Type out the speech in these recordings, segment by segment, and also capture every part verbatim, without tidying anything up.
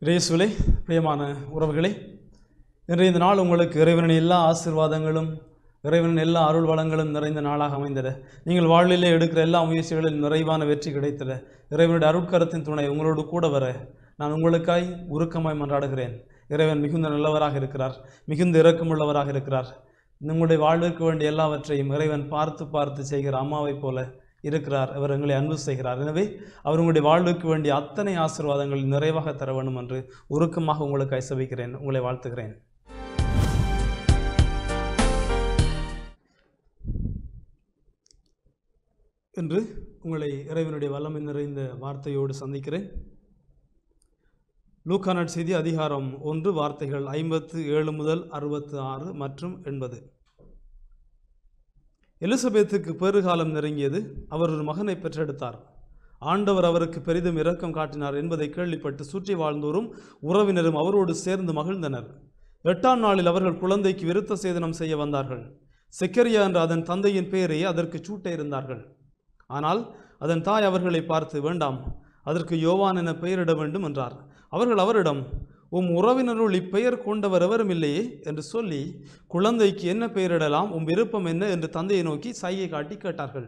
இயேசுவிலே பிரியமான உறவுகளே, இன்றைய இந்த நாள் உங்களுக்கு இறைவனின் எல்லா ஆசீர்வாதங்களும் இறைவனின் எல்லா அருள் வளங்களும் நிறைந்த நாளாக அமைந்தது. நீங்கள் வாழ்விலே எடுக்கிற எல்லா முயற்சிகளிலும் நிறைவான வெற்றி கிடைத்தது. இறைவனுடைய அருட்கரத்தின் துணை உங்களோடு கூட வர நான் உங்களுக்காய் உருக்கமாய் மன்றாடுகிறேன். இறைவன் மிகுந்த நல்லவராக இருக்கிறார், மிகுந்த இரக்கமுள்ளவராக இருக்கிறார். உங்களுடைய வாழ்விற்கு வேண்டிய எல்லாவற்றையும் இறைவன் பார்த்து பார்த்து செய்கிற அம்மாவை போல இருக்கிறார். அவர் எங்களை அன்பு செய்கிறார். எனவே அவர் உங்களுடைய வாழ்வுக்கு வேண்டிய அத்தனை ஆசீர்வாதங்கள் நிறைவாக தர வேண்டும் என்று உருக்கமாக உங்களுக்கு ஐசபிக்கிறேன். உங்களை வாழ்த்துகிறேன். இன்று உங்களை இறைவனுடைய வல்லமை நிறைந்த வார்த்தையோடு சந்திக்கிறேன். லூக்கா நற்செய்தி அதிகாரம் ஒன்று வார்த்தைகள் ஐம்பத்து ஏழு முதல் அறுபத்து ஆறு மற்றும் எண்பது. எலிசபெத்துக்கு பெருகாலம் நெருங்கியது. அவர் ஒரு மகனை பெற்றெடுத்தார். ஆண்டவர் அவருக்கு பெரிதும் இரக்கம் காட்டினார் என்பதை கேள்விப்பட்டு சுற்றி வாழ்ந்தோரும் உறவினரும் அவரோடு சேர்ந்து மகிழ்ந்தனர். எட்டாம் நாளில் அவர்கள் குழந்தைக்கு விருத்த சேதனம் செய்ய வந்தார்கள். செக்கரியா என்ற அதன் தந்தையின் பெயரை அதற்கு சூட்ட இருந்தார்கள். ஆனால் அதன் தாய் அவர்களை பார்த்து, வேண்டாம், அதற்கு யோவான் என பெயரிட வேண்டும் என்றார். அவர்கள் அவரிடம், உம் உறவினருள் இப்பெயர் கொண்டவர் எவரும் இல்லையே என்று சொல்லி, குழந்தைக்கு என்ன பெயரிடலாம், உம் விருப்பம் என்ன என்று தந்தையை நோக்கி சைகை காட்டி கேட்டார்கள்.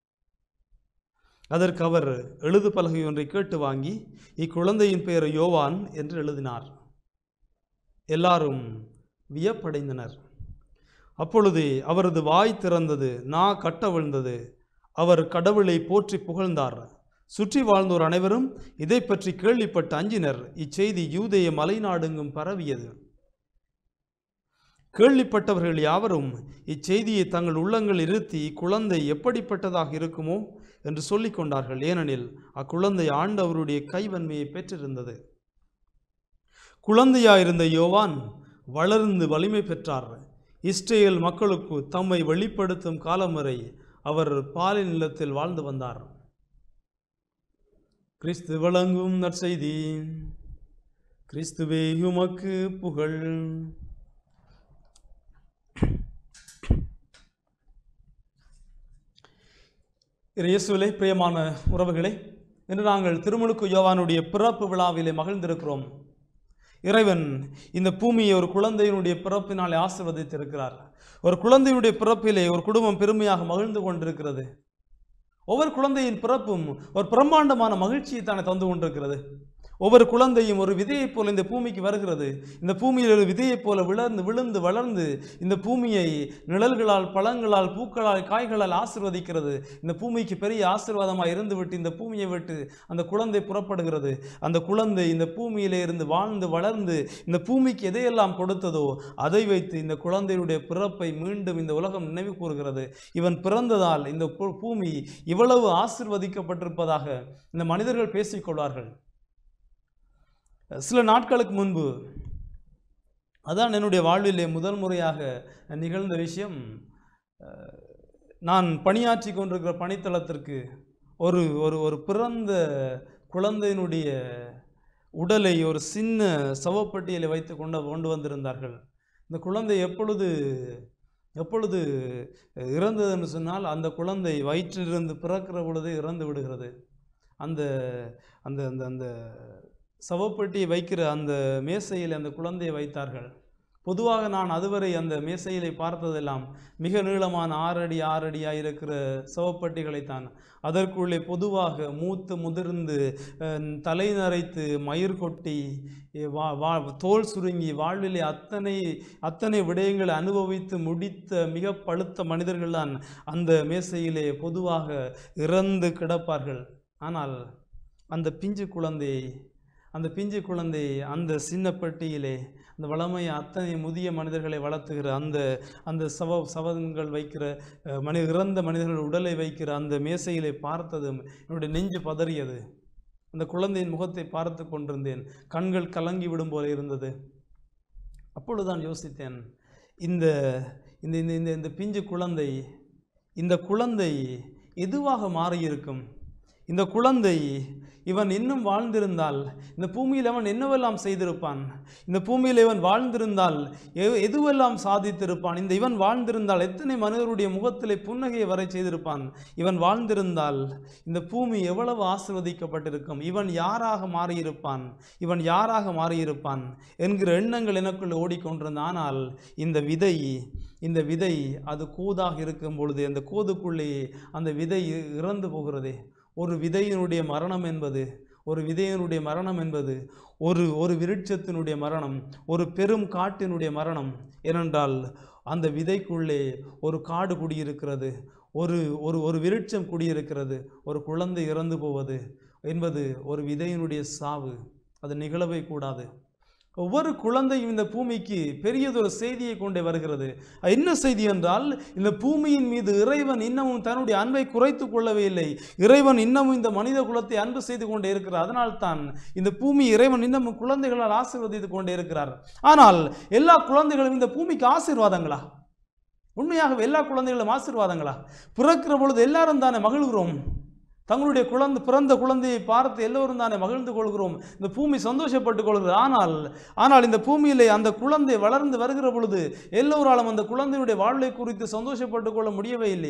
அதற்கு அவர் எழுது பலகை ஒன்றை கேட்டு வாங்கி இக்குழந்தையின் பெயர் யோவான் என்று எழுதினார். எல்லாரும் வியப்படைந்தனர். அப்பொழுது அவரது வாய் திறந்தது, நா கட்ட விழுந்தது. அவர் கடவுளை போற்றி புகழ்ந்தார். சுற்றி வாழ்ந்தோர் அனைவரும் இதை பற்றி கேள்விப்பட்டு அஞ்சினர். இச்செய்தி யூதேய மலைநாடெங்கும் பரவியது. கேள்விப்பட்டவர்கள் யாவரும் இச்செய்தியை தங்கள் உள்ளங்கள் இருத்தி குழந்தை எப்படிப்பட்டதாக இருக்குமோ என்று சொல்லிக் கொண்டார்கள். ஏனெனில் அக்குழந்தை ஆண்டவருடைய கைவன்மையை பெற்றிருந்தது. குழந்தையாயிருந்த யோவான் வளர்ந்து வலிமை பெற்றார். இஸ்ரேல் மக்களுக்கு தம்மை வெளிப்படுத்தும் காலம் வரை அவர் பாலின் நிலத்தில் வாழ்ந்து வந்தார். கிறிஸ்து வழங்கும் நற்செய்தி. கிறிஸ்துவே உமக்கு புகழ். இயேசுவிலே பிரியமான உறவுகளே, இன்று நாங்கள் திருமுழுக்கு யோவானுடைய பிறப்பு விழாவிலே மகிழ்ந்திருக்கிறோம். இறைவன் இந்த பூமியை ஒரு குழந்தையினுடைய பிறப்பினாலே ஆசீர்வதித்திருக்கிறார். ஒரு குழந்தையினுடைய பிறப்பிலே ஒரு குடும்பம் பெருமையாக மகிழ்ந்து கொண்டிருக்கிறது. ஒவ்வொரு குழந்தையின் பிறப்பும் ஒரு பிரம்மாண்டமான மகிழ்ச்சியை தானே தந்து கொண்டிருக்கிறது. ஒவ்வொரு குழந்தையும் ஒரு விதையைப் போல இந்த பூமிக்கு வருகிறது. இந்த பூமியில் ஒரு விதையைப் போல விளர்ந்து விழுந்து வளர்ந்து இந்த பூமியை நிழல்களால், பழங்களால், பூக்களால், காய்களால் ஆசீர்வதிக்கிறது. இந்த பூமிக்கு பெரிய ஆசீர்வாதமாக இருந்து விட்டு இந்த பூமியை விட்டு அந்த குழந்தை புறப்படுகிறது. அந்த குழந்தை இந்த பூமியிலே இருந்து வாழ்ந்து வளர்ந்து இந்த பூமிக்கு எதையெல்லாம் கொடுத்ததோ அதை வைத்து இந்த குழந்தையுடைய பிறப்பை மீண்டும் இந்த உலகம் நினைவு கூறுகிறது. இவன் பிறந்ததால் இந்த பூமி இவ்வளவு ஆசீர்வதிக்கப்பட்டிருப்பதாக இந்த மனிதர்கள் பேசிக்கொள்வார்கள். சில நாட்களுக்கு முன்பு, அதான் என்னுடைய வாழ்விலே முதல் முறையாக நிகழ்ந்த விஷயம். நான் பணியாற்றி கொண்டிருக்கிற பணித்தளத்திற்கு ஒரு ஒரு ஒரு பிறந்த குழந்தையினுடைய உடலை ஒரு சின்ன சவப்பட்டியலை வைத்து கொண்டு கொண்டு வந்திருந்தார்கள். இந்த குழந்தை எப்பொழுது எப்பொழுது இறந்தது என்று சொன்னால், அந்த குழந்தை வயிற்றிலிருந்து பிறக்கிற பொழுது இறந்து விடுகிறது. அந்த அந்த அந்த அந்த சவப்பெட்டியை வைக்கிற அந்த மேசையில் அந்த குழந்தையை வைத்தார்கள். பொதுவாக நான் அதுவரை அந்த மேசையிலே பார்த்ததெல்லாம் மிக நீளமான ஆறடி ஆறடியாக இருக்கிற சவப்பெட்டிகளைத்தான். அதற்குள்ளே பொதுவாக மூத்து முதிர்ந்து தலை நரைத்து மயிர் கொட்டி வா வா தோல் சுருங்கி வாழ்விலே அத்தனை அத்தனை விடயங்களை அனுபவித்து முடித்த மிக பழுத்த மனிதர்கள்தான் அந்த மேசையிலே பொதுவாக இறந்து கிடப்பார்கள். ஆனால் அந்த பிஞ்சு குழந்தையை அந்த பிஞ்சு குழந்தை அந்த சின்ன பெட்டியிலே அந்த வளமையை அத்தனை முதிய மனிதர்களை வளர்த்துகிற அந்த அந்த சவ சவங்கள் வைக்கிற மனி இறந்த மனிதர்கள் உடலை வைக்கிற அந்த மேசையிலே பார்த்ததும் என்னுடைய நெஞ்சு பதறியது. அந்த குழந்தையின் முகத்தை பார்த்து கொண்டிருந்தேன். கண்கள் கலங்கி விடும் போல இருந்தது. அப்பொழுதுதான் யோசித்தேன், இந்த இந்த இந்த இந்த பிஞ்சு குழந்தை இந்த குழந்தை எதுவாக மாறியிருக்கும்? இந்த குழந்தை இவன் இன்னும் வாழ்ந்திருந்தால் இந்த பூமியில் அவன் என்னவெல்லாம் செய்திருப்பான், இந்த பூமியில் இவன் வாழ்ந்திருந்தால் எதுவெல்லாம் சாதித்திருப்பான், இந்த இவன் வாழ்ந்திருந்தால் எத்தனை மனிதருடைய முகத்திலே புன்னகையை வரை செய்திருப்பான், இவன் வாழ்ந்திருந்தால் இந்த பூமி எவ்வளவு ஆசீர்வதிக்கப்பட்டிருக்கும், இவன் யாராக மாறியிருப்பான், இவன் யாராக மாறியிருப்பான் என்கிற எண்ணங்கள் எனக்குள் ஓடிக்கொண்டிருந்த. ஆனால் இந்த விதை இந்த விதை அது கோதாக இருக்கும் பொழுது அந்த கோதுக்குள்ளே அந்த விதை இறந்து போகிறதே. ஒரு விதையினுடைய மரணம் என்பது ஒரு விதையினுடைய மரணம் என்பது ஒரு ஒரு விருட்சத்தினுடைய மரணம், ஒரு பெரும் காட்டினுடைய மரணம். ஏனென்றால் அந்த விதைக்குள்ளே ஒரு காடு குடியிருக்கிறது, ஒரு ஒரு ஒரு விருட்சம் குடியிருக்கிறது. ஒரு குழந்தை இறந்து போவது என்பது ஒரு விதையினுடைய சாவு, அது நிகழவே கூடாது. ஒவ்வொரு குழந்தையும் இந்த பூமிக்கு பெரியதொரு செய்தியை கொண்டே வருகிறது. என்ன செய்தி என்றால், இந்த பூமியின் மீது இறைவன் இன்னமும் தன்னுடைய அன்பை குறைத்து கொள்ளவே இல்லை. இறைவன் இன்னமும் இந்த மனித குலத்தை அன்பு செய்து கொண்டே இருக்கிறார். அதனால்தான் இந்த பூமி இறைவன் இன்னமும் குழந்தைகளால் ஆசீர்வதித்து கொண்டே இருக்கிறார். ஆனால் எல்லா குழந்தைகளும் இந்த பூமிக்கு ஆசீர்வாதங்களா? உண்மையாகவே எல்லா குழந்தைகளும் ஆசீர்வாதங்களா? பிறக்கிற பொழுது எல்லாரும் தானே மகிழ்கிறோம். தங்களுடைய குழந்தை பிறந்த குழந்தையை பார்த்து எல்லோரும் தானே மகிழ்ந்து கொள்கிறோம், இந்த பூமி சந்தோஷப்பட்டுக் கொள்கிறது. ஆனால் ஆனால் இந்த பூமியிலே அந்த குழந்தை வளர்ந்து வருகிற பொழுது எல்லோராலும் அந்த குழந்தையுடைய வாழ்வை குறித்து சந்தோஷப்பட்டுக் கொள்ள முடியவே இல்லை.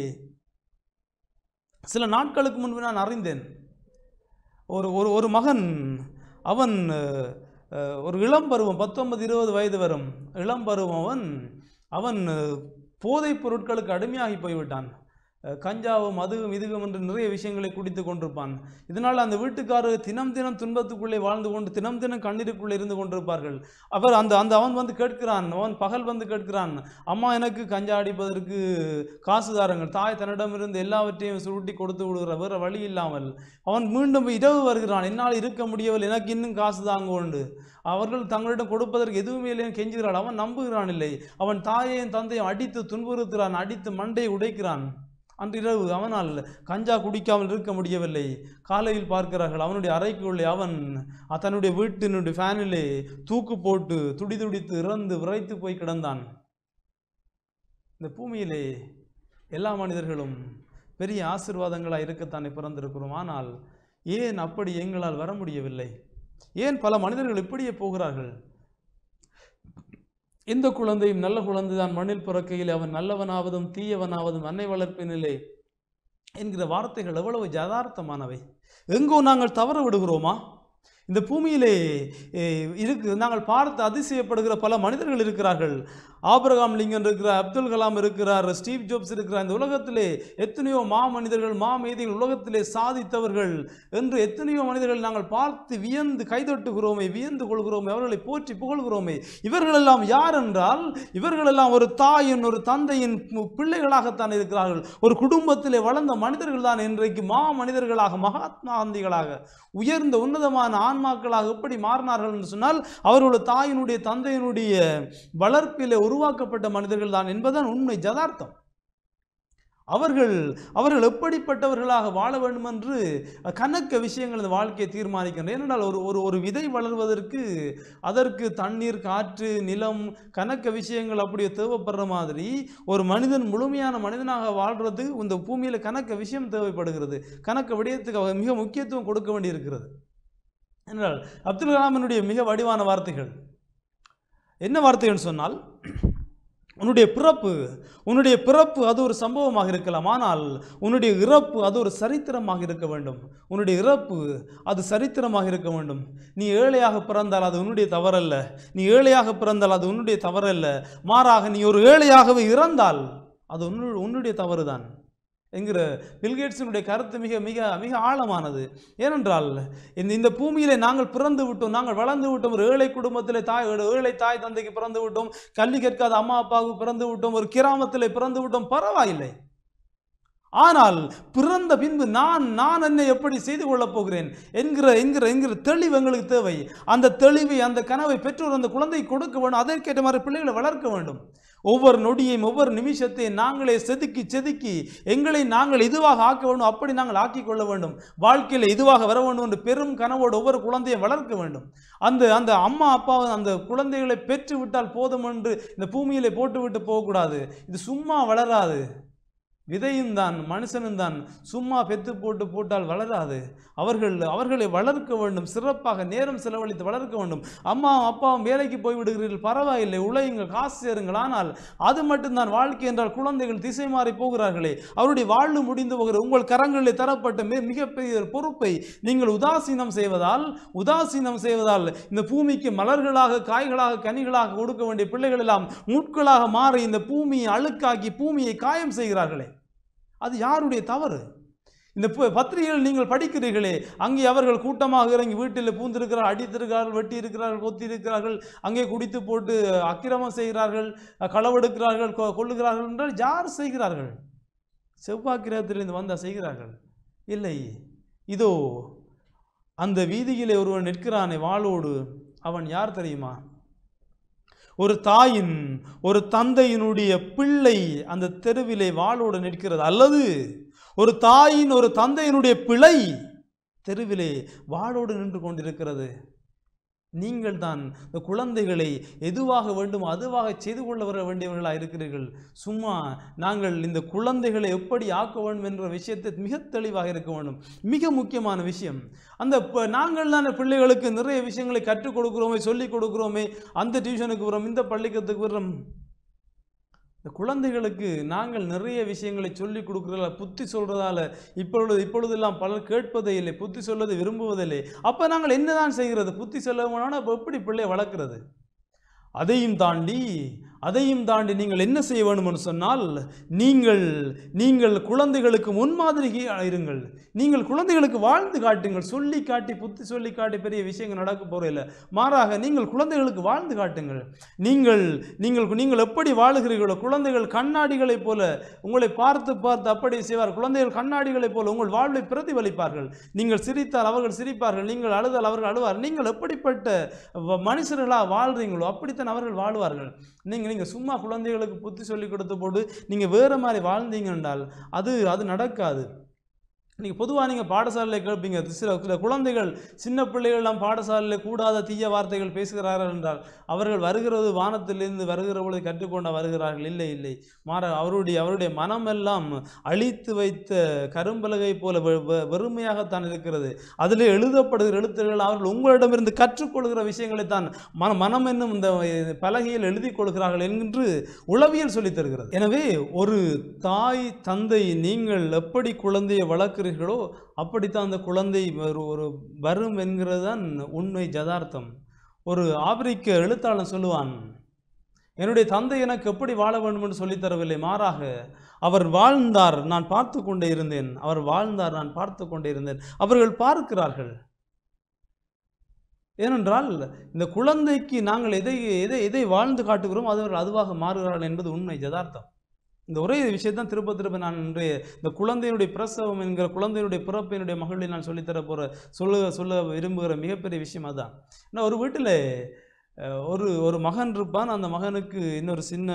சில நாட்களுக்கு முன்பு நான் அறிந்தேன், ஒரு ஒரு ஒரு மகன், அவன் ஒரு இளம் பருவம், பத்தொன்பது இருபது வயது வரும் இளம் பருவம், அவன் அவன் போதைப் பொருட்களுக்கு அடிமையாகி போய்விட்டான். கஞ்சாவும் அதுவும் இதுவும் என்று நிறைய விஷயங்களை குடித்து கொண்டிருப்பான். இதனால் அந்த வீட்டுக்காரர் தினம் தினம் துன்பத்துக்குள்ளே வாழ்ந்து கொண்டு தினம் தினம் கண்ணீருக்குள்ளே இருந்து கொண்டிருப்பார்கள். அவர் அந்த அந்த அவன் வந்து கேட்கிறான், அவன் பகல் வந்து கேட்கிறான், அம்மா எனக்கு கஞ்சா அடிப்பதற்கு காசு தாருங்கள். தாய் தன்னிடமிருந்து எல்லாவற்றையும் சுருட்டி கொடுத்து விடுகிற வேறு வழி இல்லாமல் அவன் மீண்டும் இரவு வருகிறான், என்னால் இருக்க முடியவில்லை, எனக்கு இன்னும் காசு தாங்க உண்டு. அவர்கள் தங்களிடம் கொடுப்பதற்கு எதுவுமே இல்லைன்னு கெஞ்சுகிறான். அவன் நம்புகிறான் இல்லை, அவன் தாயையும் தந்தையும் அடித்து துன்புறுத்துகிறான், அடித்து மண்டையை உடைக்கிறான். அன்றிரவு அவனால் கஞ்சா குடிக்காமல் இருக்க முடியவில்லை. காலையில் பார்க்கிறார்கள், அவனுடைய அறைக்குள்ளே அவன் தன்னுடைய வீட்டினுடைய ஃபேனிலே தூக்கு போட்டு துடி துடித்து இறந்து விரைத்து போய் கிடந்தான். இந்த பூமியிலே எல்லா மனிதர்களும் பெரிய ஆசீர்வாதங்களாக இருக்கத்தானே பிறந்திருக்கிறோம். ஆனால் ஏன் அப்படி எங்களால் வர முடியவில்லை? ஏன் பல மனிதர்கள் இப்படியே போகிறார்கள்? எந்த குழந்தையும் நல்ல குழந்தை தான் மண்ணில் பிறக்கையில் அவன் நல்லவனாவதும் தீயவனாவதும் அன்னை வளர்ப்பினிலே என்கிற வார்த்தைகள் எவ்வளவு யதார்த்தமானவை. எங்கோ நாங்கள் தவற விடுகிறோமா? இந்த பூமியிலே இருக்கு நாங்கள் பார்த்து அதிசயப்படுகிற பல மனிதர்கள் இருக்கிறார்கள். ஆபிரகாம் லிங்கன் இருக்கிறார், அப்துல் கலாம் இருக்கிறார், ஸ்டீவ் ஜாப்ஸ் இருக்கிறார். இந்த உலகத்திலே எத்தனையோ மா மனிதர்கள், மா மேதைகள், உலகத்திலே சாதித்தவர்கள் என்று எத்தனையோ மனிதர்கள் நாங்கள் பார்த்து வியந்து கைதட்டுகிறோமே, வியந்து கொள்கிறோமே, அவர்களை போற்றி புகழ்கிறோமே. இவர்களெல்லாம் யார் என்றால், இவர்களெல்லாம் ஒரு தாயின் ஒரு தந்தையின் பிள்ளைகளாகத்தான் இருக்கிறார்கள். ஒரு குடும்பத்திலே வளர்ந்த மனிதர்கள் தான் இன்றைக்கு மா மனிதர்களாக, மகாத்மா காந்திகளாக, உயர்ந்த உன்னதமான ஆன்மாக்களாக எப்படி மாறினார்கள் என்று சொன்னால், அவர்களுடைய தாயினுடைய தந்தையினுடைய வளர்ப்பிலே உருவாக்கப்பட்ட மனிதர்கள் தான் என்பதுதான் உண்மை, யதார்த்தம். அவர்கள் அவர்கள் எப்படிப்பட்டவர்களாக வாழ வேண்டும் என்று கணக்க விஷயங்கள் இந்த வாழ்க்கையை தீர்மானிக்கின்றன. ஏனென்றால் ஒரு ஒரு ஒரு விதை வளர்வதற்கு அதற்கு தண்ணீர், காற்று, நிலம், கணக்க விஷயங்கள் அப்படியே தேவைப்படுற மாதிரி ஒரு மனிதன் முழுமையான மனிதனாக வாழ்றது இந்த பூமியில் கணக்க விஷயம் தேவைப்படுகிறது. கணக்க விடயத்துக்கு மிக முக்கியத்துவம் கொடுக்க வேண்டியிருக்கிறது. என்றால் அப்துல் கலாமினுடைய மிக வடிவான வார்த்தைகள் என்ன வார்த்தைகள் சொன்னால், உன்னுடைய பிறப்பு உன்னுடைய பிறப்பு அது ஒரு சம்பவமாக இருக்கலாம், ஆனால் உன்னுடைய இறப்பு அது ஒரு சரித்திரமாக இருக்க வேண்டும். உன்னுடைய இறப்பு அது சரித்திரமாக இருக்க வேண்டும். நீ ஏழையாக பிறந்தால் அது உன்னுடைய தவறல்ல, நீ ஏழையாக பிறந்தால் அது உன்னுடைய தவறல்ல, மாறாக நீ ஒரு ஏழையாகவே இறந்தால் அது உன்னு உன்னுடைய தவறுதான் என்கிற பில்கேட்ஸினுடைய கருத்து மிக மிக மிக ஆழமானது. ஏனென்றால் இந்த இந்த பூமியிலே நாங்கள் பிறந்து விட்டோம், நாங்கள் வளர்ந்து விட்டோம், ஒரு ஏழை குடும்பத்திலே தாய் ஏழை தாய் தந்தைக்கு பிறந்து விட்டோம், கல்வி கற்காத அம்மா அப்பாவுக்கு பிறந்து விட்டோம், ஒரு கிராமத்திலே பிறந்து விட்டோம், பரவாயில்லை. ஆனால் பிறந்த பின்பு நான் நான் என்னை எப்படி செய்து கொள்ளப் போகிறேன் என்கிற என்கிற என்கிற தெளிவு எங்களுக்கு தேவை. அந்த தெளிவை, அந்த கனவை பெற்றோர் அந்த குழந்தை கொடுக்க வேண்டும். அதற்கேற்ற மாதிரி பிள்ளைகளை வளர்க்க வேண்டும். ஒவ்வொரு நொடியையும் ஒவ்வொரு நிமிஷத்தையும் நாங்களே செதுக்கி செதுக்கி எங்களை நாங்கள் இதுவாக ஆக்க வேண்டும். அப்படி நாங்கள் ஆக்கிக் கொள்ள வேண்டும். வாழ்க்கையில் இதுவாக வர வேண்டும் என்று பெரும் கனவோடு ஒவ்வொரு குழந்தையை வளர்க்க வேண்டும். அந்த அந்த அம்மா அப்பா அந்த குழந்தைகளை பெற்று விட்டால் போதும் என்று இந்த பூமியிலே போட்டு விட்டு போகக்கூடாது. இது சும்மா வளராது. விதையும் தான் மனுஷனும் தான். சும்மா பெத்து போட்டு போட்டால் வளராது. அவர்கள் அவர்களை வளர்க்க வேண்டும், சிறப்பாக நேரம் செலவழித்து வளர்க்க வேண்டும். அம்மா அப்பாவும் வேலைக்கு போய்விடுகிறீர்கள், பரவாயில்லை, உழையுங்கள், காசு சேருங்கள். ஆனால் அது மட்டும்தான் வாழ்க்கை என்றால் குழந்தைகள் திசை மாறி போகிறார்களே, அவருடைய வாழ்வு முடிந்து போகிற உங்கள் கரங்களில் தரப்பட்ட மிகப்பெரிய பொறுப்பை நீங்கள் உதாசீனம் செய்வதால் உதாசீனம் செய்வதால் இந்த பூமிக்கு மலர்களாக, காய்களாக, கனிகளாக கொடுக்க வேண்டிய பிள்ளைகள் எல்லாம் முட்களாக மாறி இந்த பூமியை அழுக்காக்கி பூமியை காயம் செய்கிறார்களே, அது யாருடைய தவறு? இந்த பத்திரிகைகள் நீங்கள் படிக்கிறீர்களே, அங்கே அவர்கள் கூட்டமாக இறங்கி வீட்டில் பூந்திருக்கிறார்கள், அடித்திருக்கிறார்கள், வெட்டி இருக்கிறார்கள், கொத்தி இருக்கிறார்கள், அங்கே குடித்து போட்டு அக்கிரமம் செய்கிறார்கள், களவெடுக்கிறார்கள், கொள்ளுகிறார்கள் என்றால் யார் செய்கிறார்கள்? செவ்வாய் கிரகத்திலிருந்து வந்தால் செய்கிறார்கள்? இல்லை. இதோ அந்த வீதியிலே ஒருவன் நிற்கிறானே வாளோடு, அவன் யார் தெரியுமா? ஒரு தாயின் ஒரு தந்தையினுடைய பிள்ளை அந்த தெருவிலே வாளோடு நிற்கிறது, அல்லது ஒரு தாயின் ஒரு தந்தையினுடைய பிள்ளை தெருவிலே வாளோடு நின்று கொண்டிருக்கிறது. நீங்கள் தான் இந்த குழந்தைகளை எதுவாக வேண்டுமோ அதுவாக செய்து கொள்ள வர வேண்டியவர்களாக இருக்கிறீர்கள். சும்மா நாங்கள் இந்த குழந்தைகளை எப்படி ஆக்க வேண்டும் என்ற விஷயத்தை மிக தெளிவாக இருக்க வேண்டும். மிக முக்கியமான விஷயம், அந்த நாங்கள் தானே பிள்ளைகளுக்கு நிறைய விஷயங்களை கற்றுக் கொடுக்குறோமே, சொல்லிக் கொடுக்குறோமே, அந்த டியூஷனுக்கு வரோம், இந்த பள்ளிக்கூடத்துக்கு வரோம். இந்த குழந்தைகளுக்கு நாங்கள் நிறைய விஷயங்களை சொல்லிக் கொடுக்குறதால, புத்தி சொல்றதால இப்பொழுது இப்பொழுதெல்லாம் பலர் கேட்பதே இல்லை, புத்தி சொல்வதை விரும்புவதில்லை. அப்போ நாங்கள் என்னதான் செய்கிறது? புத்தி சொல்ல வேணாலும் அப்போ எப்படி பிள்ளை வளர்க்கிறது? அதையும் தாண்டி அதையும் தாண்டி நீங்கள் என்ன செய்ய வேண்டும் என்று சொன்னால், நீங்கள் நீங்கள் குழந்தைகளுக்கு முன்மாதிரி இருங்கள். நீங்கள் குழந்தைகளுக்கு வாழ்ந்து காட்டுங்கள். சொல்லி காட்டி புத்தி சொல்லி காட்டி பெரிய விஷயங்கள் நடக்க போறதில்லை. மாறாக நீங்கள் குழந்தைகளுக்கு வாழ்ந்து காட்டுங்கள். நீங்கள் நீங்கள் நீங்கள் எப்படி வாழுகிறீர்களோ, குழந்தைகள் கண்ணாடிகளைப் போல உங்களை பார்த்து பார்த்து அப்படி செய்வார். குழந்தைகள் கண்ணாடிகளைப் போல உங்கள் வாழ்வை பிரதிபலிப்பார்கள். நீங்கள் சிரித்தால் அவர்கள் சிரிப்பார்கள், நீங்கள் அழுதால் அவர்கள் அழுவார். நீங்கள் எப்படிப்பட்ட மனுஷர்களாக வாழ்றீங்களோ அப்படித்தான் அவர்கள் வாழ்வார்கள். நீங்கள் நீங்கள் சும்மா குழந்தைகளுக்கு புத்தி சொல்லி கொடுத்து போட்டு நீங்கள் வேறு மாதிரி வாழ்ந்தீங்க என்றால் அது அது நடக்காது. நீங்கள் பொதுவாக நீங்கள் பாடசாலையில் கேட்பீங்க, சில சில குழந்தைகள் சின்ன பிள்ளைகள்லாம் பாடசாலையில் கூடாத தீய வார்த்தைகள் பேசுகிறார்கள் என்றால் அவர்கள் வருகிறது வானத்திலிருந்து வருகிற பொழுது கற்றுக்கொண்ட வருகிறார்கள். இல்லை இல்லை, மாற அவருடைய அவருடைய மனமெல்லாம் அழித்து வைத்த கரும்பலகை போல வெறுமையாகத்தான் இருக்கிறது. அதில் எழுதப்படுகிற எழுத்துக்கள் அவர்கள் உங்களிடமிருந்து கற்றுக்கொள்கிற விஷயங்களைத்தான் மன மனம் என்னும் இந்த பலகையில் எழுதி கொள்கிறார்கள் என்று உளவியல் சொல்லித் தருகிறது. எனவே ஒரு தாய் தந்தை நீங்கள் எப்படி குழந்தையை வளர்க்கிற அப்படித்தான் அந்த குழந்தை ஒரு ஒரு வரும் என்கிறது தான் உண்மை, யதார்த்தம். ஒரு ஆப்பிரிக்க எழுத்தாளன் சொல்லுவான், என்னுடைய தந்தை எனக்கு எப்படி வாழ வேண்டும் என்று சொல்லித் தரவில்லை, மாறாக அவர் வாழ்ந்தார், நான் பார்த்து கொண்டே இருந்தேன். அவர் வாழ்ந்தார், நான் பார்த்து கொண்டே இருந்தேன். அவர்கள் பார்க்கிறார்கள். ஏனென்றால் இந்த குழந்தைக்கு நாங்கள் எதை எதை எதை வாழ்ந்து காட்டுகிறோம் அது அவர்கள் அதுவாக மாறுகிறார்கள் என்பது உண்மை, யதார்த்தம். இந்த ஒரே விஷயத்தான் திரும்ப திரும்ப நான் இன்றைய இந்த குழந்தையினுடைய பிரசவம் என்கிற குழந்தையினுடைய பிறப்பினுடைய மகளிர் நான் சொல்லித்தர போகிற சொல்ல சொல்ல விரும்புகிற மிகப்பெரிய விஷயம் அதுதான். ஏன்னா ஒரு வீட்டில் ஒரு ஒரு மகன் இருப்பான். அந்த மகனுக்கு இன்னொரு சின்ன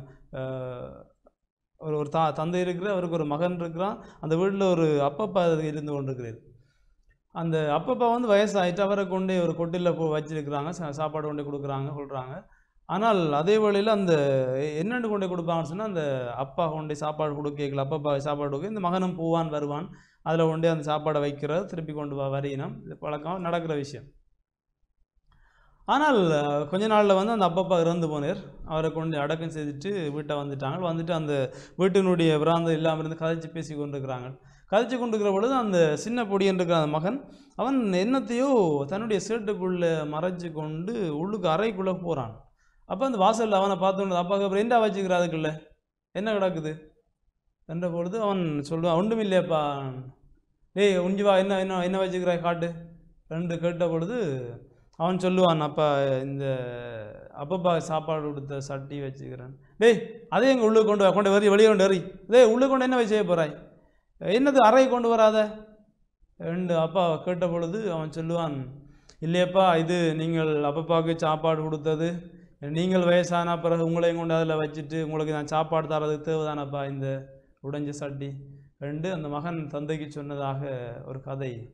ஒரு ஒரு தா தந்தை இருக்கிற அவருக்கு ஒரு மகன் இருக்கிறான். அந்த வீட்டில் ஒரு அப்பப்பா இருந்து கொண்டிருக்கிறார். அந்த அப்பப்பா வந்து வயசாகிட்டு அவரை கொண்டே ஒரு கொட்டில் போ வச்சிருக்கிறாங்க, சாப்பாடு கொண்டே கொடுக்குறாங்க சொல்கிறாங்க. ஆனால் அதே வேளையில் அந்த என்னென்னு கொண்டே கொடுப்பாங்கன்னு சொன்னால், அந்த அப்பா கொண்டே சாப்பாடு கொடுக்கல, அப்பப்பா சாப்பாடு கொடுக்க இந்த மகனும் போவான் வருவான், அதில் கொண்டே அந்த சாப்பாடை வைக்கிற திருப்பி கொண்டு வா வரையினம், இது பழக்கம் நடக்கிற விஷயம். ஆனால் கொஞ்ச நாளில் வந்து அந்த அப்பப்பா இறந்து போனார். அவரை கொண்டு அடக்கம் செய்துட்டு வீட்டை வந்துட்டாங்க. வந்துட்டு அந்த வீட்டினுடைய பிராந்தம் இல்லாமல் இருந்து கதைச்சு பேசி கொண்டிருக்கிறாங்க. கதைச்சு கொண்டிருக்கிற பொழுது அந்த சின்ன பொடியன் இருக்கிற அந்த மகன் அவன் என்னத்தையோ தன்னுடைய சேட்டுக்குள்ளே மறைச்சு கொண்டு உள்ளுக்கு அறைக்குள்ளே போகிறான். அப்போ அந்த வாசலில் அவனை பார்த்தோன்னு அப்பாவுக்கு அப்புறம் என்ன வச்சுக்கிற அதுக்குள்ள என்ன கிடக்குது என்ற பொழுது அவன் சொல்லுவான், ஒன்றும் இல்லையாப்பா, டேய் உஞ்சிவா என்ன என்ன என்ன வச்சுக்கிறாய் காட்டு ரெண்டு கேட்ட பொழுது அவன் சொல்லுவான், அப்பா இந்த அப்பப்பா சாப்பாடு கொடுத்த சட்டி வச்சுக்கிறேன். டேய் அதே எங்கள் உள்ளே கொண்டு வா, கொண்டு வரி வெளியே கொண்டு வரி, டேய் உள்ளே கொண்டு என்ன செய்ய போகிறாய், என்னது அறை கொண்டு வராத ரெண்டு அப்பா கேட்ட பொழுது அவன் சொல்லுவான், இல்லையப்பா இது நீங்கள் அப்பப்பாவுக்கு சாப்பாடு கொடுத்தது, நீங்கள் வயசான பிறகு உங்களையும் கொண்டு அதில் வச்சுட்டு உங்களுக்கு நான் சாப்பாடு தரதுக்கு தேவைதானப்பா இந்த உடைஞ்ச சட்டி ரெண்டு அந்த மகன் தந்தைக்கு சொன்னதாக ஒரு கதை.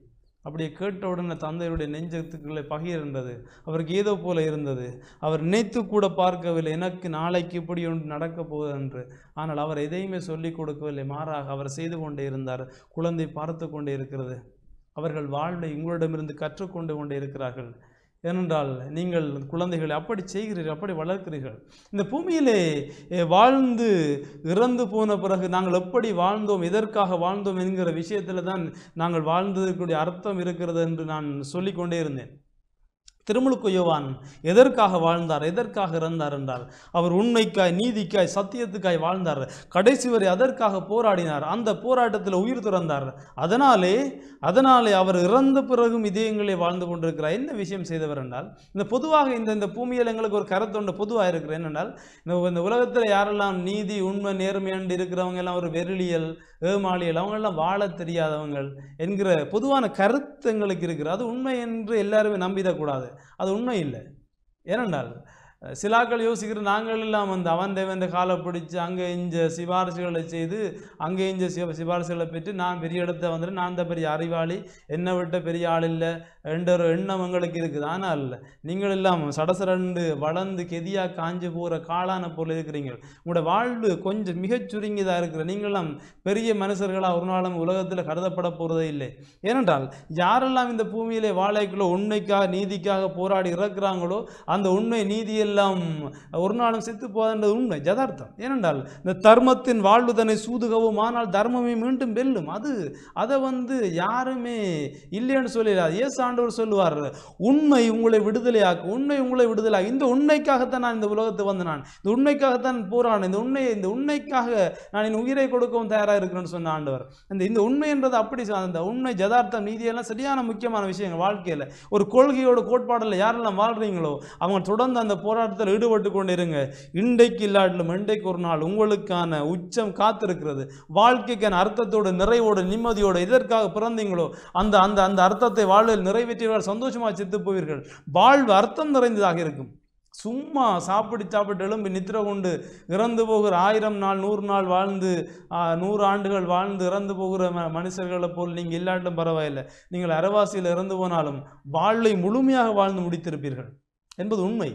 அப்படியே கேட்ட உடனே தந்தையுடைய நெஞ்சத்துக்குள்ளே பகை இருந்தது. அவருக்கு ஏதோ போல இருந்தது. அவர் நினைத்து கூட பார்க்கவில்லை எனக்கு நாளைக்கு இப்படி ஒன்று நடக்கப் போகுது என்று. ஆனால் அவர் எதையுமே சொல்லிக் கொடுக்கவில்லை. மாறாக அவர் செய்து கொண்டே இருந்தார். குழந்தை பார்த்து கொண்டே இருக்கிறது. அவர்கள் வாழ்வை உங்களிடமிருந்து கற்றுக்கொண்டு கொண்டே இருக்கிறார்கள். ஏனென்றால் நீங்கள் குழந்தைகளை அப்படி செய்கிறீர்கள், அப்படி வளர்க்கிறீர்கள். இந்த பூமியிலே வாழ்ந்து இறந்து போன பிறகு நாங்கள் எப்படி வாழ்ந்தோம், எதற்காக வாழ்ந்தோம் என்கிற விஷயத்தில் தான் நாங்கள் வாழ்ந்ததற்குரிய அர்த்தம் இருக்கிறது என்று நான் சொல்லிக்கொண்டே இருந்தேன். திருமுழுக்கு யோவான் எதற்காக வாழ்ந்தார், எதற்காக இறந்தார் என்றால் அவர் உண்மைக்காய், நீதிக்காய், சத்தியத்துக்காய் வாழ்ந்தார். கடைசி வரை அதற்காக போராடினார். அந்த போராட்டத்தில் உயிர் துறந்தார். அதனாலே அதனாலே அவர் இறந்த பிறகும் இதயங்களே வாழ்ந்து கொண்டிருக்கிறார். என்ன விஷயம் செய்தவர் என்றால், இந்த பொதுவாக இந்த இந்த பூமியில் எங்களுக்கு ஒரு கருத்தொண்டு பொதுவாக இருக்கிறது என்னென்றால், இந்த உலகத்தில் யாரெல்லாம் நீதி, உண்மை, நேர்மை என்று இருக்கிறவங்க எல்லாம் ஒரு வெறிலியல், ஏமாளியல், அவங்கெல்லாம் வாழ தெரியாதவங்கள் என்கிற பொதுவான கருத்து எங்களுக்கு இருக்கிறது. அது உண்மை என்று எல்லாருமே நம்பிடக்கூடாது. அது உண்மை இல்லை. ஏனென்றால் சிலாக்கள் யோசிக்கிற நாங்கள் எல்லாம் வந்து அவன் தேவன் காலை பிடிச்சி அங்கே இஞ்ச சிபாரிசுகளை செய்து அங்கே இஞ்ச சிவ சிபாரிசுகளை பெற்று நான் பெரிய இடத்த வந்துட்டு நான் தான் பெரிய அறிவாளி, என்னை விட்ட பெரிய ஆள் இல்லை என்ற ஒரு எண்ணம் எங்களுக்கு இருக்குது. ஆனால் நீங்கள் எல்லாம் சடசரண்டு வளர்ந்து கெதியாக காஞ்சி போகிற காளான போல் இருக்கிறீங்க. உங்களோட வாழ்வு கொஞ்சம் மிகச் சுருங்கியதாக இருக்கிற நீங்களாம் பெரிய மனுஷர்களாக ஒரு நாளும் உலகத்தில் கருதப்பட போகிறதே இல்லை. ஏனென்றால் யாரெல்லாம் இந்த பூமியிலே வாழைக்குள்ள உண்மைக்காக, நீதிக்காக போராடி இறக்குறாங்களோ அந்த உண்மை நீதியை எல்லாம் ஒரு நாளும் செத்து போகின்றது உண்மை, யதார்த்தம். ஏனென்றால் இந்த தர்மத்தின் வாழ்வு தன்னை சூதுகவும் ஆனால் தர்மமே மீண்டும் வெல்லும். அது அதை வந்து யாருமே இல்லைன்னு சொல்லல. இயேசு ஆண்டவர் சொல்லுவார், உண்மை உங்களை விடுதலையாக்கும், உண்மை உங்களை விடுதலையாக்கும். இந்த உண்மைக்காகத்தான் நான் இந்த உலகத்தை வந்து நான் இந்த உண்மைக்காகத்தான் போராடினேன். இந்த உண்மையை இந்த உண்மைக்காக நான் என் உயிரை கொடுக்கவும் தயாராக இருக்கிறேன்னு சொன்ன ஆண்டவர். இந்த இந்த உண்மை என்றது அப்படி அந்த உண்மை, யதார்த்தம், நீதியெல்லாம் சரியான முக்கியமான விஷயங்கள் வாழ்க்கையில். ஒரு கொள்கையோட கோட்பாடில் யாரெல்லாம் வாழ்றீங்களோ அவங்க தொடர்ந்து அந்த போராட்டத்தில் ஈடுபட்டு கொண்டிருங்க. இன்றைக்கு இல்லாட்டிலும் இன்றைக்கு ஒரு நாள் உங்களுக்கான உச்சம் காத்திருக்கிறது. வாழ்க்கைக்கான அர்த்தத்தோடு, நிறைவோடு, நிம்மதியோடு எதற்காக பிறந்தீங்களோ அந்த அந்த அந்த அர்த்தத்தை வாழ்வில் நிறைவேற்றியவர்கள் சந்தோஷமாக செத்து போவீர்கள். வாழ்வு அர்த்தம் நிறைந்ததாக இருக்கும். சும்மா சாப்பிட்டு சாப்பிட்டு எழும்பி நித்திர கொண்டு இறந்து போகிற ஆயிரம் நாள் நூறு நாள் வாழ்ந்து நூறு ஆண்டுகள் வாழ்ந்து இறந்து போகிற ம மனுஷர்களை போல் நீங்கள் இல்லாட்டிலும் பரவாயில்லை. நீங்கள் அரவாசியில் இறந்து போனாலும் வாழ்வை முழுமையாக வாழ்ந்து முடித்திருப்பீர்கள் என்பது உண்மை.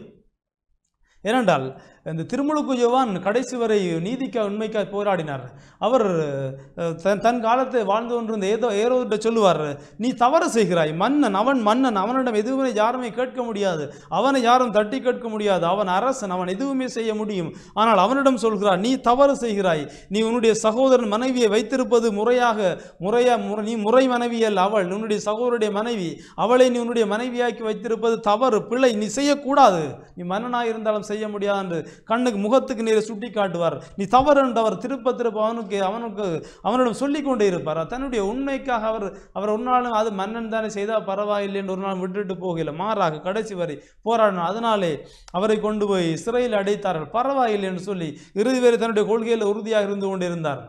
ஏனென்றால் இந்த திருமுழுக்கு யோவான் கடைசி வரை நீதிக்காக, உண்மைக்காக போராடினார். அவர் தன் தன் காலத்தை வாழ்ந்து கொண்டிருந்த ஏதோ ஏரோதிட்ட சொல்லுவார், நீ தவறு செய்கிறாய். மன்னன், அவன் மன்னன், அவனிடம் எதுவுமே யாருமே கேட்க முடியாது, அவனை யாரும் தட்டி கேட்க முடியாது, அவன் அரசன், அவன் எதுவுமே செய்ய முடியும். ஆனால் அவனிடம் சொல்கிறார், நீ தவறு செய்கிறாய். நீ உன்னுடைய சகோதரன் மனைவியை வைத்திருப்பது முறையாக முறையா முறை நீ முறை மனைவி அல்ல, அவள் உன்னுடைய சகோதரனுடைய மனைவி, அவளை நீ உன்னுடைய மனைவியாக்கி வைத்திருப்பது தவறு, பிழை, நீ செய்யக்கூடாது. நீ மன்னனாக இருந்தாலும் செய்ய முடியாது என்று கண்ணுக்கு முகத்துக்கு நேரே சுட்டி காட்டுவார். நீ தவறு என்று அவர் திருப்ப திருப்ப அவனுக்கு அவனுக்கு அவனிடம் சொல்லிக் கொண்டே இருப்பார். தன்னுடைய உண்மைக்காக அவர் அவர் ஒரு நாளும் அது மன்னன் தானே செய்தால் பரவாயில்லை என்று ஒரு நாள் விட்டுட்டு போகல. மாறாக கடைசி வரை போராடினார். அதனாலே அவரை கொண்டு போய் சிறையில் அடைத்தார்கள். பரவாயில்லை என்று சொல்லி இறுதி வரை தன்னுடைய கொள்கையில் உறுதியாக இருந்து கொண்டிருந்தார்.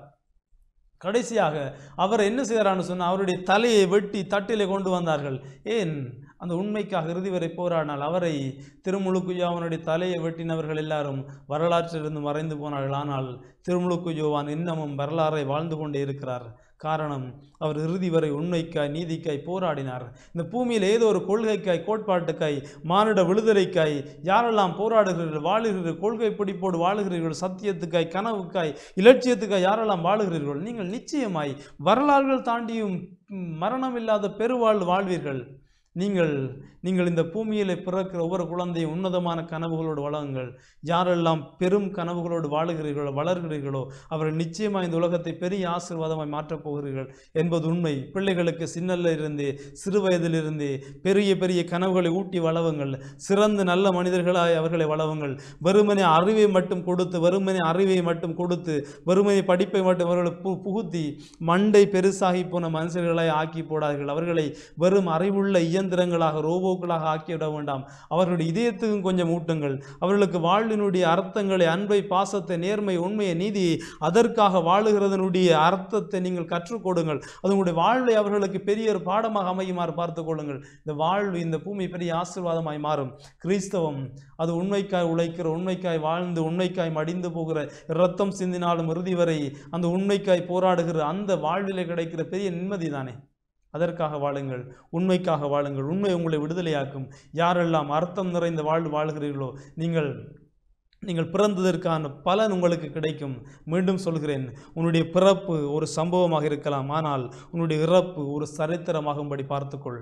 கடைசியாக அவர் என்ன செய்கிறான்னு சொன்னால் அவருடைய தலையை வெட்டி தட்டிலே கொண்டு வந்தார்கள். ஏன்? அந்த உண்மைக்காக இறுதி வரை போராடினால். அவரை திருமுழுக்கு யோவானுடைய தலையை வெட்டினவர்கள் எல்லாரும் வரலாற்றிலிருந்து மறைந்து போனார்கள். ஆனால் திருமுழுக்கு யோவான் இன்னமும் வரலாறை வாழ்ந்து கொண்டே இருக்கிறார். காரணம், அவர் இறுதி வரை உண்மைக்காய், நீதிக்காய் போராடினார். இந்த பூமியில் ஏதோ ஒரு கொள்கைக்காய், கோட்பாட்டுக்காய், மானிட விடுதலைக்காய் யாரெல்லாம் போராடுகிறீர்கள், வாழுகிறீர்கள், கொள்கை பிடிப்போடு வாழுகிறீர்கள், சத்தியத்துக்காய், கனவுக்காய், இலட்சியத்துக்காய் யாரெல்லாம் வாழுகிறீர்கள், நீங்கள் நிச்சயமாய் வரலாறுகள் தாண்டியும் மரணம் இல்லாத பெருவாழ் வாழ்வீர்கள். நீங்கள் நீங்கள் இந்த பூமியில் பிறக்கிற ஒவ்வொரு குழந்தையும் உன்னதமான கனவுகளோடு வளருங்கள். யாரெல்லாம் பெரும் கனவுகளோடு வாழுகிறீர்களோ, வளர்கிறீர்களோ அவர்கள் நிச்சயமாக இந்த உலகத்தை பெரிய ஆசீர்வாதமாய் மாற்றப் போகிறீர்கள் என்பது உண்மை. பிள்ளைகளுக்கு சின்னல்ல இருந்தே, சிறு வயதிலிருந்தே பெரிய பெரிய கனவுகளை ஊட்டி வளவுங்கள். சிறந்த நல்ல மனிதர்களாய் அவர்களை வளவுங்கள். வெறுமனே அறிவை மட்டும் கொடுத்து வெறுமனே அறிவை மட்டும் கொடுத்து வெறுமனே படிப்பை மட்டும் அவர்களை பு புகுத்தி மண்டை பெருசாகி போன மனுஷர்களாய் ஆக்கி போடார்கள். அவர்களை வெறும் அறிவுள்ள இயந்திரங்களாக, ரோபோக்களாக ஆக்கிவிட வேண்டாம். அவர்களுடைய இதயத்துக்கும் கொஞ்சம் ஊட்டுங்கள். அவர்களுக்கு வாழ்வினுடைய அர்த்தங்களை, அன்பை, பாசத்தை, நேர்மை, உண்மையை, நீதியை, அதற்காக வாழுகிறதனுடைய அர்த்தத்தை நீங்கள் கற்றுக் கொடுங்கள். அது உங்களுடைய வாழ்வை அவர்களுக்கு பெரிய ஒரு பாடமாக அமையுமாறு பார்த்துக் கொள்ளுங்கள். இந்த வாழ்வு, இந்த பூமி பெரிய ஆசீர்வாதமாய் மாறும். கிறிஸ்தவம் அது உண்மைக்காய் உழைக்கிற, உண்மைக்காய் வாழ்ந்து உண்மைக்காய் மடிந்து போகிற, இரத்தம் சிந்தினாலும் இறுதி வரை அந்த உண்மைக்காய் போராடுகிற அந்த வாழ்விலே கிடைக்கிற பெரிய நிம்மதி தானே. அதற்காக வாழுங்கள், உண்மைக்காக வாழுங்கள். உண்மை உங்களை விடுதலையாக்கும். யாரெல்லாம் அர்த்தம் நிறைந்த வாழ்வு வாழ்கிறீர்களோ நீங்கள் நீங்கள் பிறந்ததற்கான பலன் உங்களுக்கு கிடைக்கும். மீண்டும் சொல்கிறேன், உன்னுடைய பிறப்பு ஒரு சம்பவமாக இருக்கலாம், ஆனால் உன்னுடைய இறப்பு ஒரு சரித்திரமாகும்படி பார்த்துக்கொள்.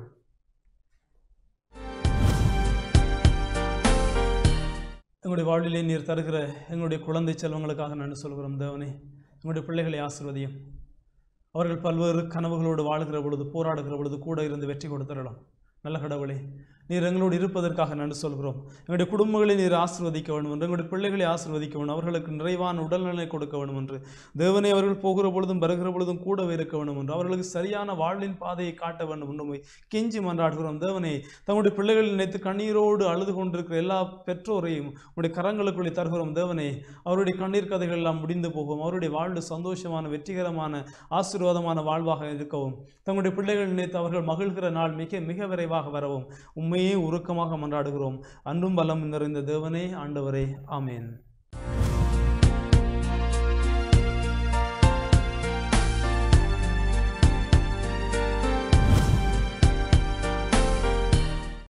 எங்களுடைய வாழ்விலே நீர் தருகிற எங்களுடைய குழந்தை செல்வங்களுக்காக நான் சொல்கிறோம். தேவனே, எங்களுடைய பிள்ளைகளை ஆசீர்வதியும். அவர்கள் பல்வேறு கனவுகளோடு வாழ்கிற பொழுது, போராடுகிற பொழுது கூட இருந்து வெற்றி கொடுத்துடலாம். நல்ல கடவுளே, நீர் எங்களோடு இருப்பதற்காக நன்றி சொல்கிறோம். எங்களுடைய குடும்பங்களை நீர் ஆசீர்வதிக்க வேண்டும் என்று, எங்களுடைய பிள்ளைகளை ஆசீர்வதிக்க வேண்டும், அவர்களுக்கு நிறைவான உடல்நலை கொடுக்க வேண்டும் என்று. தேவனே, அவர்கள் போகிற பொழுதும் வருகிற பொழுதும் கூடவே இருக்க வேண்டும் என்று, அவர்களுக்கு சரியான வாழ்வின் பாதையை காட்ட வேண்டும் என்று கெஞ்சி மன்றாடுகிறோம். தேவனே, தங்களுடைய பிள்ளைகளை நினைத்து கண்ணீரோடு அழுது கொண்டிருக்கிற எல்லா பெற்றோரையும் உடைய கரங்களுக்குள்ளே தருகிறோம். தேவனே, அவருடைய கண்ணீர் கதைகள் எல்லாம் முடிந்து போகும். அவருடைய வாழ்வு சந்தோஷமான, வெற்றிகரமான, ஆசீர்வாதமான வாழ்வாக இருக்கவும், தங்களுடைய பிள்ளைகள் நினைத்து அவர்கள் மகிழ்கிற நாள் மிக மிக விரைவாக வரவும் உண்மையே உருக்கமாக மன்றாடுகிறோம். அன்றும் பலம் நிறைந்த தேவனே, ஆண்டவரே, ஆமேன்.